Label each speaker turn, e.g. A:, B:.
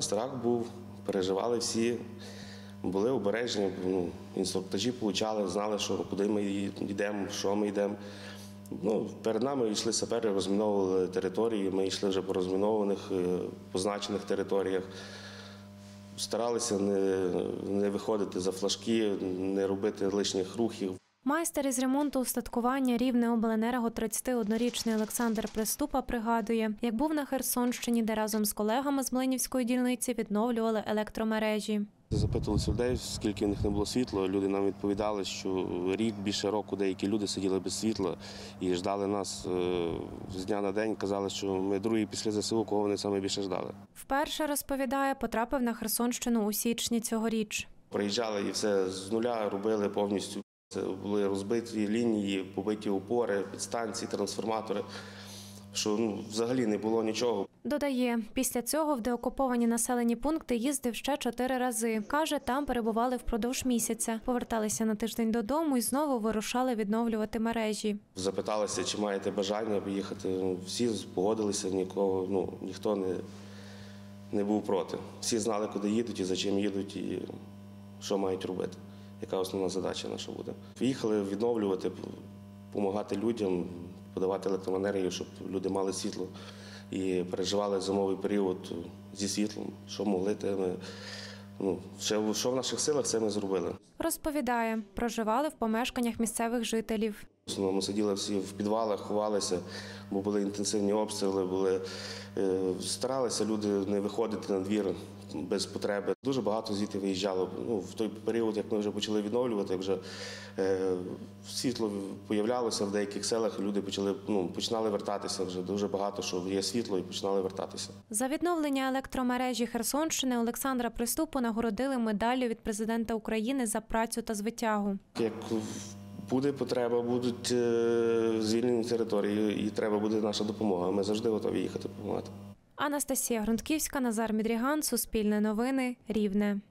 A: страх був, переживали всі, були обережні, інструктажі отримали, знали, що, куди ми йдемо, що ми йдемо. Перед нами йшли сапери, розміновували території, ми йшли вже по розмінованих, позначених територіях. Старалися не виходити за флажки, не робити лишніх рухів.
B: Майстер із ремонту устаткування Рівнеобленерго 31-річний Олександр Приступа пригадує, як був на Херсонщині, де разом з колегами з Млинівської дільниці відновлювали електромережі.
A: Запитувалися людей, скільки в них не було світла. Люди нам відповідали, що рік, більше року деякі люди сиділи без світла і ждали нас з дня на день. Казали, що ми другі після ЗСУ, кого вони саме більше ждали.
B: Вперше, розповідає, потрапив на Херсонщину у січні цьогоріч.
A: Приїжджали і все з нуля робили повністю. Це були розбиті лінії, побиті опори, підстанції, трансформатори, що взагалі не було нічого.
B: Додає, після цього в деокуповані населені пункти їздив ще 4 рази. Каже, там перебували впродовж місяця. Поверталися на тиждень додому і знову вирушали відновлювати мережі.
A: Запиталися, чи маєте бажання поїхати. Всі погодилися, ніхто не був проти. Всі знали, куди їдуть і за чим їдуть, і що мають робити. Яка основна задача наша буде. Поїхали відновлювати, допомагати людям, подавати електроенергію, щоб люди мали світло і переживали зимовий період зі світлом. Що могли, що в наших силах, це ми зробили.
B: Розповідає, проживали в помешканнях місцевих жителів.
A: В основному сиділи всі в підвалах, ховалися, бо були інтенсивні обстріли, старалися люди не виходити на двір без потреби. Дуже багато звідти виїжджало. В той період, як ми вже почали відновлювати, як вже світло з'являлося в деяких селах, люди починали вертатися вже дуже багато, що є світло, і починали вертатися.
B: За відновлення електромережі Херсонщини Олександра Приступу нагородили медаллю від президента України за працю та звитягу.
A: Як буде потреба, будуть звільнені території і треба буде наша допомога. Ми завжди готові їхати допомагати.
B: Анастасія Грунтківська, Назар Мідріган, Суспільне новини, Рівне.